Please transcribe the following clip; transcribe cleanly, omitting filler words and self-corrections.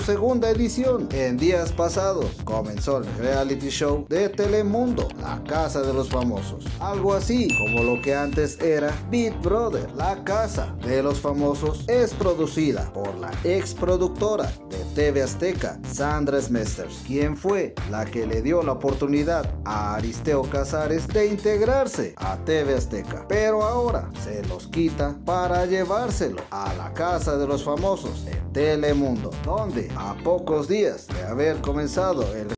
segunda edición. En días pasados comenzó el reality show de Telemundo, La Casa de los Famosos, algo así como lo que antes era Big Brother. La Casa de los Famosos es producida por la ex productora de TV Azteca, Sandra Smesters, quien fue la que le dio la oportunidad a Aristeo Casares de integrarse a TV Azteca, pero ahora se los quita para llevárselo a La Casa de los Famosos de Telemundo, donde a pocos días de haber comenzado el